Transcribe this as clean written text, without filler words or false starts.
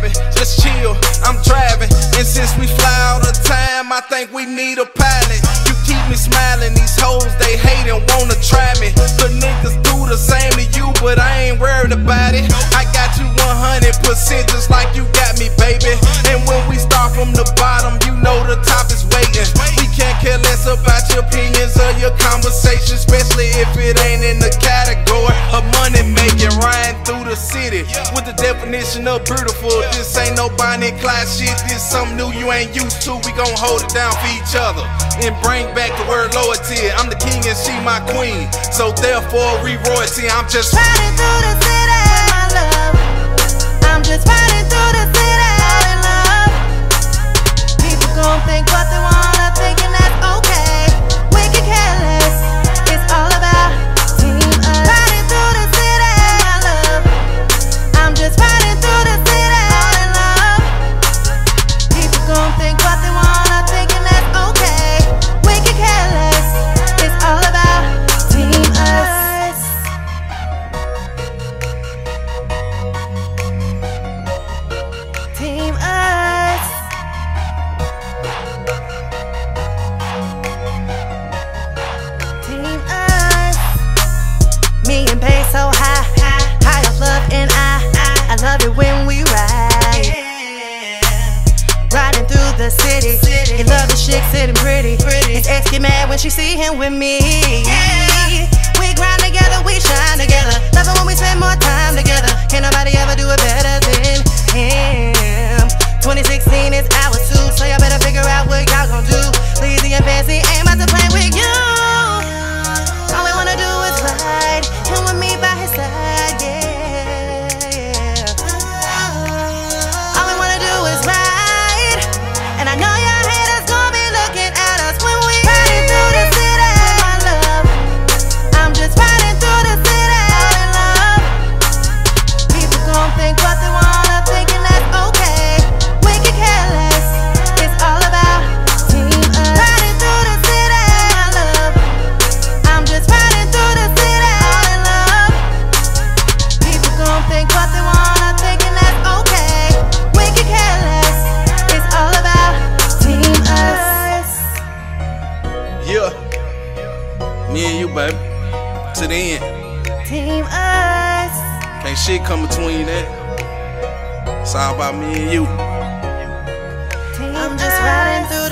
habit, just chill, I'm driving. And since we fly all the time, I think we need a pilot. You keep me smiling, these hoes, they hate and wanna try me. The niggas do the same to you, but I ain't worried about it. I got you 100% just like you got me, baby. And when we start from the bottom, you know the top is waiting. We can't care less about your opinions or your conversation, especially if it ain't in the category of money making. Riding through the city with the definition of beautiful. This ain't no Bonnie and Clyde shit, this something new you ain't used to. We gon' hold it down for each other and bring back the word loyalty. I'm the king and she my queen, so therefore re-royalty. I'm just riding through the city, my love. I'm just riding through the city, all in love. People gon' think what they wanna think, and that's okay. We can care less. It's all about team us. Riding through the city, my love. I'm just riding through the city, all in love. People gon' think what they wanna think, and that's okay. We can care less. It's all about team us. Team us. Team us. Me and bass so high, high off love, and I love it when we ride. Riding through the city, he love the chick sitting pretty. His ex get mad when she see him with me. We grind together, we shine together. Love it when we spend more time together. Can't nobody ever do it better than him. 2016 is ours too, so y'all better figure out what y'all gon' do. Bleezy and Phancy ain't about to play with you. All we wanna do is ride, him with me by his side, yeah. All we wanna do is ride, and I know y'all haters gon' be looking at us when we riding through the city, my love. I'm just riding through the city, all in love. People gon' think what they wanna think, and that's okay. We can care less. It's all about team us. Riding through the city, my love. I'm just riding through the city, all in love. People gon' think what they wanna think, and that's okay. We can care less. It's all about team us. yeah, me and you, baby, to the end. Team us. Can't shit come between that. It's all about me and you. I'm just riding through